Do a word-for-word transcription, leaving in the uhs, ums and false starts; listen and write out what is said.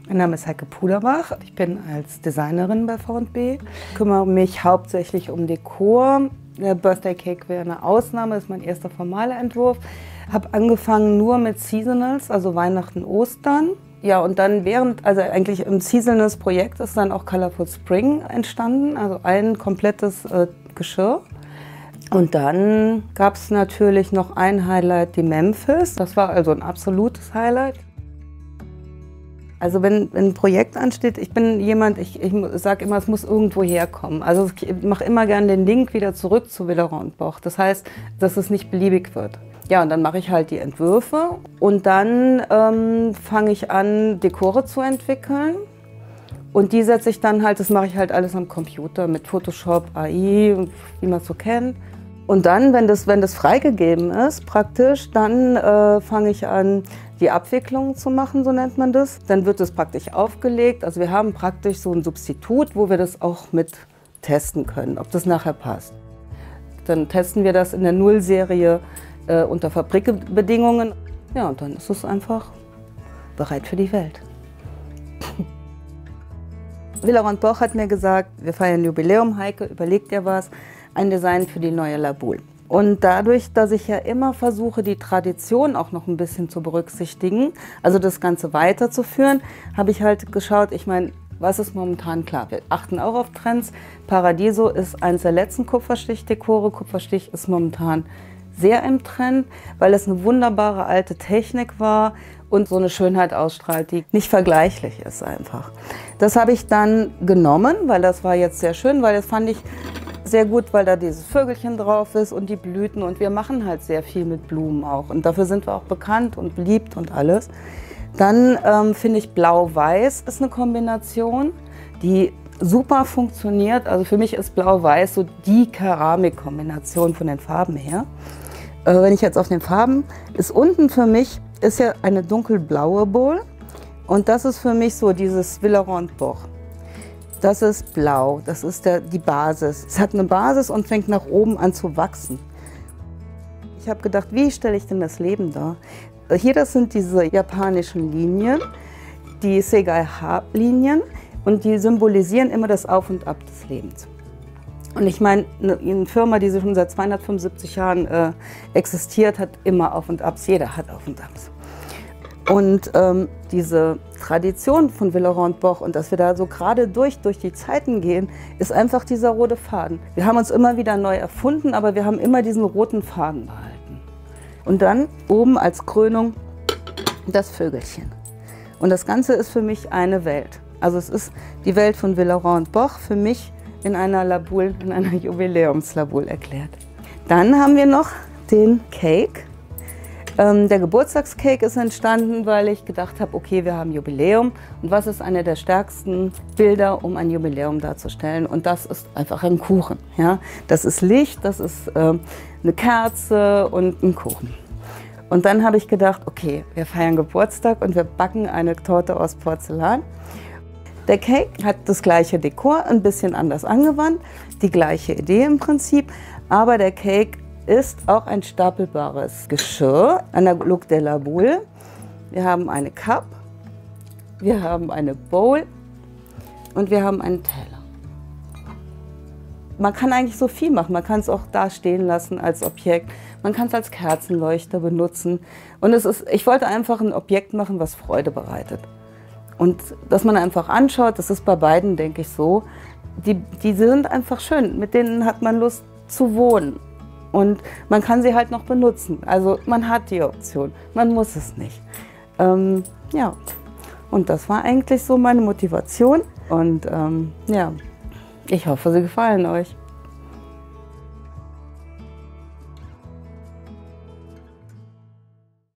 Mein Name ist Heike Puderbach. Ich bin als Designerin bei V und B. Ich kümmere mich hauptsächlich um Dekor. Der Birthday Cake wäre eine Ausnahme, das ist mein erster formaler Entwurf. Ich habe angefangen nur mit Seasonals, also Weihnachten, Ostern. Ja, und dann während, also eigentlich im Seasonals-Projekt ist dann auch Colorful Spring entstanden, also ein komplettes äh, Geschirr. Und dann gab es natürlich noch ein Highlight, die Memphis. Das war also ein absolutes Highlight. Also wenn, wenn ein Projekt ansteht, ich bin jemand, ich, ich sage immer, es muss irgendwo herkommen. Also ich mache immer gerne den Link wieder zurück zu Willeron Boch. Das heißt, dass es nicht beliebig wird. Ja, und dann mache ich halt die Entwürfe und dann ähm, fange ich an, Dekore zu entwickeln. Und die setze ich dann halt, das mache ich halt alles am Computer mit Photoshop, A I, wie man es so kennt. Und dann, wenn das, wenn das freigegeben ist, praktisch, dann äh, fange ich an, die Abwicklung zu machen, so nennt man das. Dann wird das praktisch aufgelegt. Also wir haben praktisch so ein Substitut, wo wir das auch mit testen können, ob das nachher passt. Dann testen wir das in der Nullserie äh, unter Fabrikbedingungen. Ja, und dann ist es einfach bereit für die Welt. Willeron Boch hat mir gesagt, wir feiern Jubiläum, Heike, überleg dir was, ein Design für die neue Laboule. Und dadurch, dass ich ja immer versuche, die Tradition auch noch ein bisschen zu berücksichtigen, also das Ganze weiterzuführen, habe ich halt geschaut, ich meine, was ist momentan klar? Wir achten auch auf Trends. Paradiso ist eines der letzten Kupferstichdekore. Kupferstich ist momentan sehr im Trend, weil es eine wunderbare alte Technik war und so eine Schönheit ausstrahlt, die nicht vergleichlich ist einfach. Das habe ich dann genommen, weil das war jetzt sehr schön, weil das fand ich sehr gut, weil da dieses Vögelchen drauf ist und die Blüten und wir machen halt sehr viel mit Blumen auch und dafür sind wir auch bekannt und beliebt und alles. Dann ähm, finde ich Blau-Weiß ist eine Kombination, die super funktioniert. Also für mich ist Blau-Weiß so die Keramikkombination von den Farben her. Äh, wenn ich jetzt auf den Farben, ist unten für mich ist ja eine dunkelblaue Bowl und das ist für mich so dieses Willeron Boch. Das ist blau, das ist der, die Basis. Es hat eine Basis und fängt nach oben an zu wachsen. Ich habe gedacht, wie stelle ich denn das Leben dar? Hier, das sind diese japanischen Linien, die Segai-Ha-Linien, und die symbolisieren immer das Auf und Ab des Lebens. Und ich meine, eine Firma, die schon seit zweihundertfünfundsiebzig Jahren äh, existiert, hat immer Auf und Abs. Jeder hat Auf und Abs. Und ähm, diese Tradition von Willeron Boch und dass wir da so gerade durch, durch die Zeiten gehen, ist einfach dieser rote Faden. Wir haben uns immer wieder neu erfunden, aber wir haben immer diesen roten Faden behalten. Und dann oben als Krönung das Vögelchen. Und das Ganze ist für mich eine Welt. Also es ist die Welt von Willeron Boch für mich in einer Laboule, in einer Jubiläumslaboule erklärt. Dann haben wir noch den Cake. Der Geburtstagscake ist entstanden, weil ich gedacht habe, okay, wir haben Jubiläum und was ist eine der stärksten Bilder, um ein Jubiläum darzustellen? Und das ist einfach ein Kuchen. Ja? Das ist Licht, das ist äh, eine Kerze und ein Kuchen. Und dann habe ich gedacht, okay, wir feiern Geburtstag und wir backen eine Torte aus Porzellan. Der Cake hat das gleiche Dekor, ein bisschen anders angewandt, die gleiche Idee im Prinzip, aber der Cake ist auch ein stapelbares Geschirr, analog der Laboule. Wir haben eine Cup, wir haben eine Bowl und wir haben einen Teller. Man kann eigentlich so viel machen, man kann es auch da stehen lassen als Objekt, man kann es als Kerzenleuchter benutzen. Und es ist, ich wollte einfach ein Objekt machen, was Freude bereitet. Und dass man einfach anschaut, das ist bei beiden, denke ich, so, die, die sind einfach schön, mit denen hat man Lust zu wohnen. Und man kann sie halt noch benutzen. Also man hat die Option, man muss es nicht. Ähm, ja, und das war eigentlich so meine Motivation. Und ähm, ja, ich hoffe, sie gefallen euch.